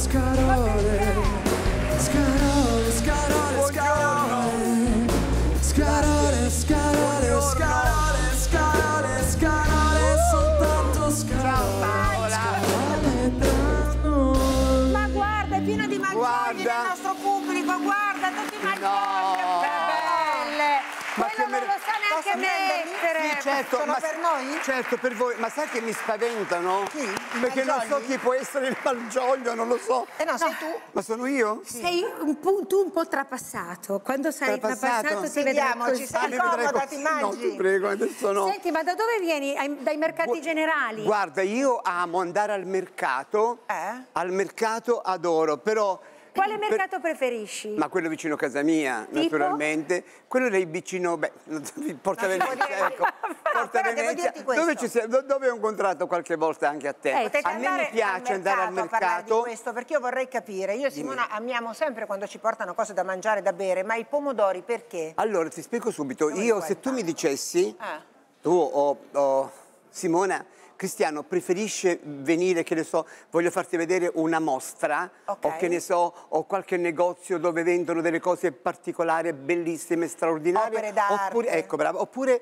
scarole, scarole, scarole, scarole, scarole, scarole, scarole, scarole, scarole, soltanto scarole, scarole tra noi. Ma guarda, è pieno di malgioglio nel nostro pubblico, guarda, tutti i malgioglio, che belle! Quello non lo sa neanche mettere. Sì, certo, Sono ma per noi? Certo, per voi. Ma sai che mi spaventano? Chi? I Perché non so malgiogli? chi può essere il malgioglio, non lo so. No, sei tu. Ma sono io? Sei un po' trapassato. Quando sarai trapassato ti vedrai Sediamoci, così. sei comoda, ti No, mangi. ti prego, adesso no. Senti, ma da dove vieni? Dai mercati generali? Guarda, io amo andare al mercato. Al mercato adoro, però... Quale mercato preferisci? Ma quello vicino a casa mia, naturalmente. Quello lì vicino, Porta Venezia, ecco. Porta però devo Venezia, dirti questo. dove ho incontrato qualche volta anche a te. Potete A me mi piace andare al a parlare di mercato. questo, perché io vorrei capire. Io e Simona amiamo sempre quando ci portano cose da mangiare, da bere, ma i pomodori perché? Allora, ti spiego subito. Io, se tu mi dicessi, tu o Simona, Cristiano preferisce venire, che ne so, voglio farti vedere una mostra, o che ne so, o qualche negozio dove vendono delle cose particolari, bellissime, straordinarie. Opere d'arte. Oppure, ecco, bravo, oppure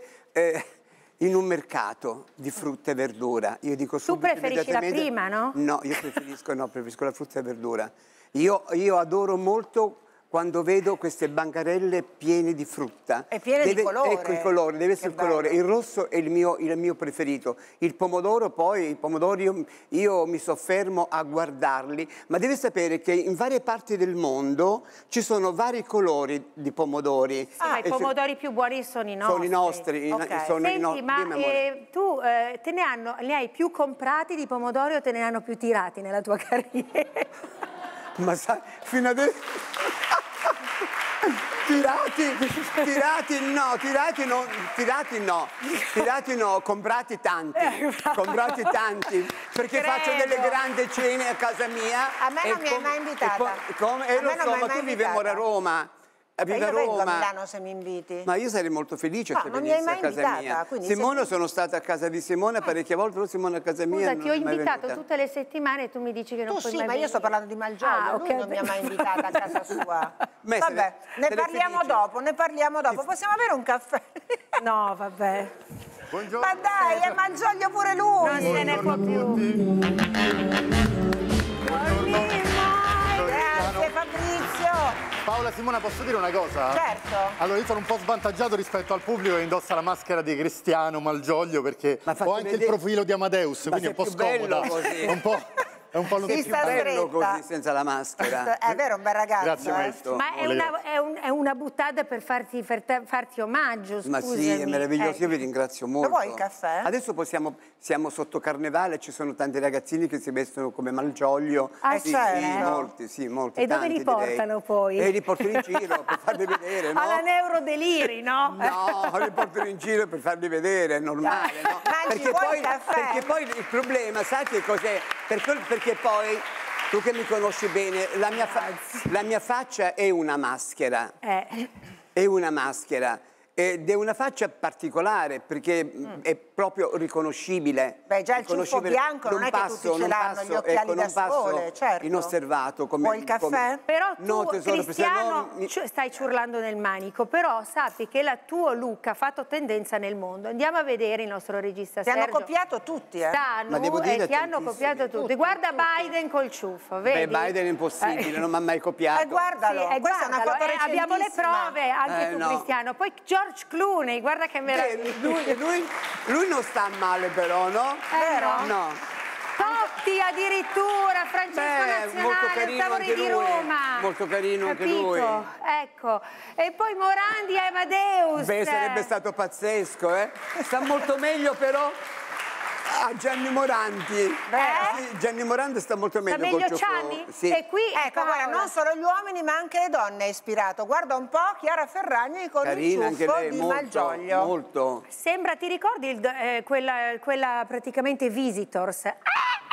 in un mercato di frutta e verdura. Io dico subito, tu preferisci la prima, no? No, io preferisco la frutta e verdura. Io adoro molto quando vedo queste bancarelle piene di frutta. E piene di colore. Ecco il colore, deve essere il colore. Il rosso è il mio preferito. Il pomodoro poi, i pomodori io mi soffermo a guardarli, ma devi sapere che in varie parti del mondo ci sono vari colori di pomodori. Ma i pomodori più buoni sono i nostri. Sono i nostri. Senti, ma tu ne hai più comprati di pomodori o te ne hanno più tirati nella tua carriera? Ma sai, fino adesso... tirati no, comprati tanti, perché faccio delle grandi cene a casa mia. A me non mi hai mai invitata. Ma tu vivevo a Roma. Io vengo a Milano se mi inviti. Ma io sarei molto felice se non mi hai venissi mai a casa invitata, mia. Simona, sono stata a casa di Simona parecchie volte, però Simona a casa mia Scusa, non ti ho è mai invitato venuta. tutte le settimane e tu mi dici che non puoi mai ma io sto parlando di malgioglio, lui non mi ha mai invitata a casa sua. Vabbè, ne parliamo dopo, Possiamo avere un caffè? No, vabbè. Buongiorno. Ma dai, è malgioglio pure lui. Non se ne può più. Grazie Fabrizio. Paola, Simona, posso dire una cosa? Certo. Allora, io sono un po' svantaggiato rispetto al pubblico che indossa la maschera di Cristiano Malgioglio, perché ho anche il profilo di Amadeus, quindi è un po' scomoda. È un po' È più bello così, senza la maschera. È vero, un bel ragazzo. Grazie, maestro. Ma è una buttata per farti omaggio, scusami. Ma sì, è meraviglioso, io vi ringrazio molto. Lo vuoi il caffè? Adesso siamo sotto carnevale, ci sono tanti ragazzini che si vestono come Malgioglio. Certo. Molti. E dove li portano poi? E li portano in giro per farli vedere, no? Alla Neurodeliri, no? No, li portano in giro per farli vedere, è normale, no? Perché poi il problema, sai che cos'è? Perché poi, tu che mi conosci bene, la mia faccia è una maschera. È una maschera. Ed è una faccia particolare perché è proprio riconoscibile. Beh, già il ciuffo bianco non è che tutti ce l'hanno, gli occhiali da sole, certo. Inosservato come... Vuoi il caffè? Però tu, no, tesoro, Cristiano, stai ciurlando nel manico, però sappi che il tuo look ha fatto tendenza nel mondo. Andiamo a vedere il nostro regista Sergio. Ti hanno copiato tutti, Ma devo dire ti hanno copiato tutti. Guarda Biden col ciuffo, vedi? Beh, Biden è impossibile, non mi ha mai copiato. Guardalo, questa è una foto recentissima. Abbiamo le prove, anche tu Cristiano. Poi George Clooney, guarda che meraviglia. Lui non sta male però, no? Vero? No. Totti addirittura, Francesco Nazionale, Tavoli di Roma. Molto carino anche lui. Ecco. E poi Morandi e Amadeus. Beh, sarebbe stato pazzesco, eh? Sta molto meglio però a Gianni Morandi. Sì, Gianni Morandi sta molto meglio. Sta meglio Gianni? Sì. E qui, ecco, guarda, non solo gli uomini ma anche le donne è ispirato. Guarda un po' Chiara Ferragni con carina il ciuffo anche lei, di molto, Malgioglio. Molto. Sembra, ti ricordi quella praticamente Visitors?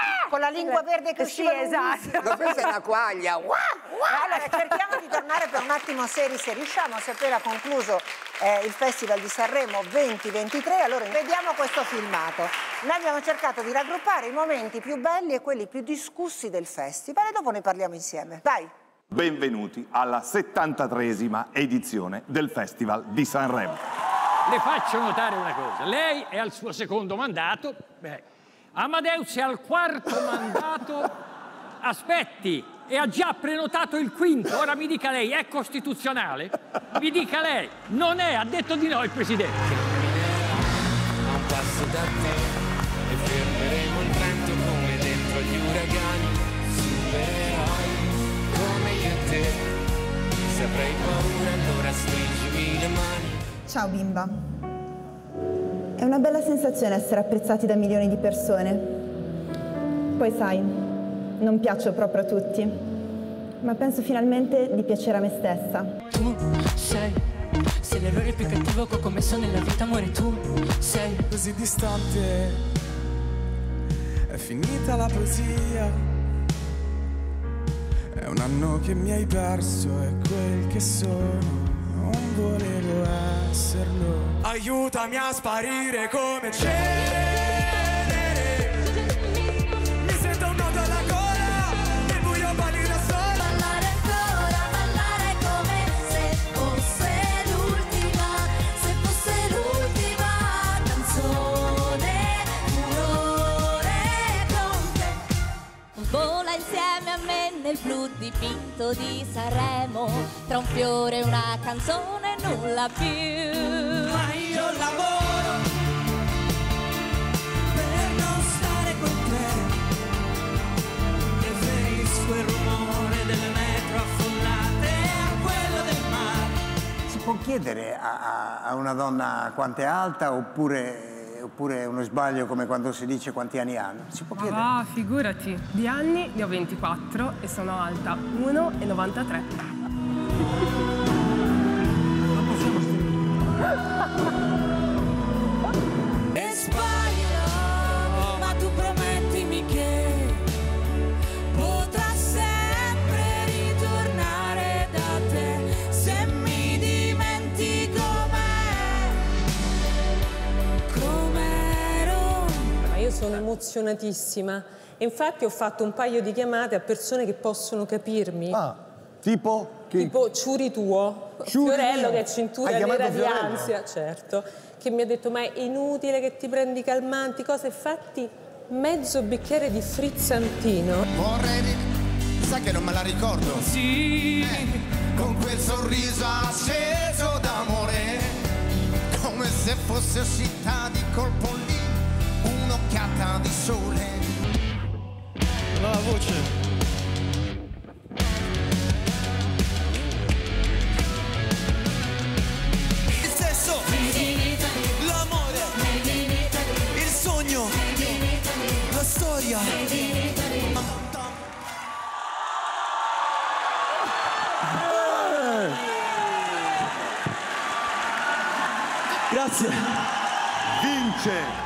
con la lingua verde che usciva. Sì, esatto. Ma questa è una quaglia. Allora, cerchiamo di tornare per un attimo seri se riusciamo, se appena concluso il Festival di Sanremo 2023, allora vediamo questo filmato. Noi abbiamo cercato di raggruppare i momenti più belli e quelli più discussi del festival e dopo ne parliamo insieme. Vai! Benvenuti alla 73esima edizione del Festival di Sanremo. Le faccio notare una cosa, lei è al suo secondo mandato, Amadeus è al quarto mandato, aspetti, e ha già prenotato il quinto, ora mi dica lei, è costituzionale? Mi dica lei, non è, ha detto di no il Presidente. A un passo da te e fermeremo il vento come dentro gli uragani, supereroi come io e te, se avrei paura allora stringimi le mani. Ciao bimba. È una bella sensazione essere apprezzati da milioni di persone. Poi sai, non piaccio proprio a tutti, ma penso finalmente di piacere a me stessa. Tu sei l'errore più cattivo che ho commesso nella vita, amore, tu sei così distante, è finita la poesia, è un anno che mi hai perso, è quel che sono. Non volevo esserlo. Aiutami a sparire come cenere. Mi sento un nodo alla gola, nel buio balli da sola. ballare ancora, ballare come se fosse l'ultima canzone, furore con te. Vola insieme a me nel blu dipinto di Sanremo, tra un fiore e una canzone nulla più. Ma io lavoro per non stare con te. Preferisco il rumore delle metro affollate a quello del mare. Si può chiedere a una donna quanto è alta oppure è uno sbaglio come quando si dice quanti anni hanno? Si può chiedere? Ah, figurati. Di anni ne ho 24 e sono alta 1,93. E sbaglierò, ma tu promettimi che potrà sempre ritornare da te se mi dimentico com'ero. Ma io sono emozionatissima e infatti ho fatto un paio di chiamate a persone che possono capirmi. Ah, tipo? Tipo Ciuri tuo, Fiorello che è cintura nera di ansia, certo, che mi ha detto ma è inutile che ti prendi calmanti, cose, fatti mezzo bicchiere di frizzantino. Vorrei sai che non me la ricordo? Sì, con quel sorriso acceso d'amore, come se fosse uscita di colpo lì, un'occhiata di sole. La voce. L'amore, il sogno, la storia. Grazie. Vince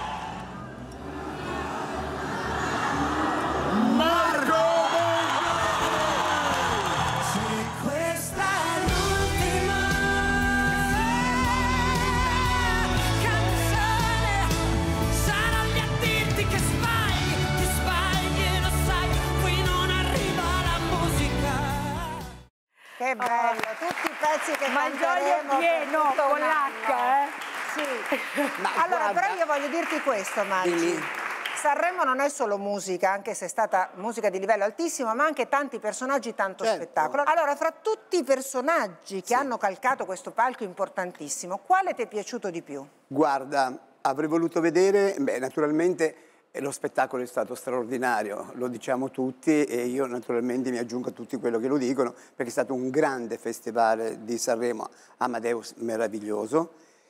Che bello, tutti i pezzi che Malgioglio pieno con l'H, Sì. Allora, guarda, però io voglio dirti questo, Maggi. Sanremo non è solo musica, anche se è stata musica di livello altissimo, ma anche tanti personaggi, tanto spettacolo. Allora, fra tutti i personaggi che hanno calcato questo palco importantissimo, quale ti è piaciuto di più? Guarda, avrei voluto vedere, naturalmente lo spettacolo è stato straordinario, lo diciamo tutti e io naturalmente mi aggiungo a tutti quello che lo dicono, perché è stato un grande festival di Sanremo, Amadeus meraviglioso.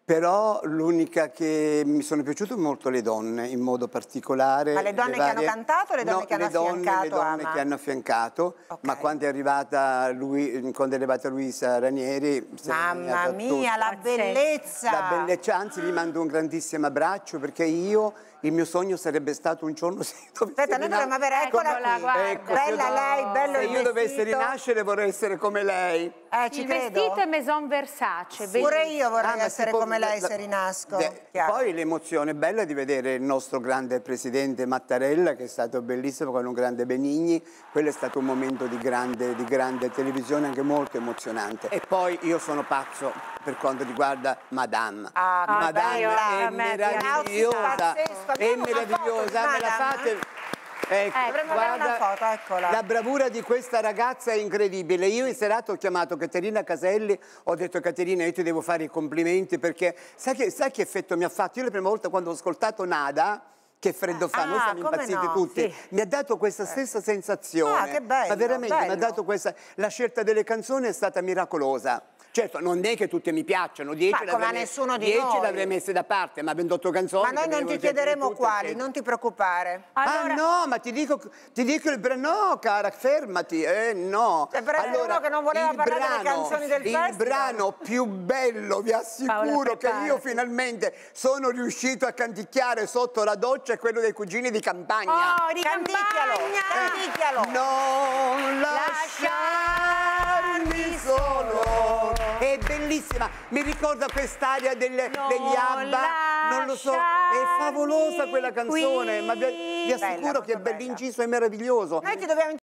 Però l'unica che mi sono piaciute molto le donne, in modo particolare. Ma le donne che hanno cantato o le donne che hanno affiancato? Le donne che hanno affiancato, ma quando è arrivata Luisa Ranieri... Mamma mia, la bellezza! La bellezza, anzi gli mando un grandissimo abbraccio, perché il mio sogno sarebbe stato un giorno se aspetta, noi dovremmo avere, eccola qui, bella lei, bello il vestito. Se io dovessi rinascere vorrei essere come lei. Il vestito è Maison Versace. Pure io vorrei essere come lei se rinasco. Poi l'emozione bella di vedere il nostro grande presidente Mattarella, che è stato bellissimo, con un grande Benigni. Quello è stato un momento di grande televisione, anche molto emozionante. E poi io sono pazzo per quanto riguarda Madame. Madame è meravigliosa. È meravigliosa, me la fate... guarda, una foto, eccola. La bravura di questa ragazza è incredibile. Io in serata ho chiamato Caterina Caselli, ho detto: Caterina, io ti devo fare i complimenti, perché sai che effetto mi ha fatto? Io la prima volta quando ho ascoltato Nada, che freddo fa, noi siamo impazziti tutti, mi ha dato questa stessa sensazione. Che bello, ma veramente mi ha dato questa... La scelta delle canzoni è stata miracolosa. Certo, non è che tutte mi piacciono, 10 l'avrei messe da parte, ma 28 canzoni... Ma noi non ti chiederemo quali, non ti preoccupare. Allora... Ah no, ma ti dico il brano... No, cara, fermati, no. Allora, che non voleva parlare delle canzoni del festival. Il brano più bello, vi assicuro, che io finalmente sono riuscito a canticchiare sotto la doccia, è quello dei Cugini di Campagna. Oh, di Campagna! Canticchialo! Non lasciarmi solo... È bellissima, mi ricorda quest'aria degli ABBA, non lo so, è favolosa quella canzone, ma vi assicuro che è bell'inciso, è meraviglioso. Noi ti dobbiamo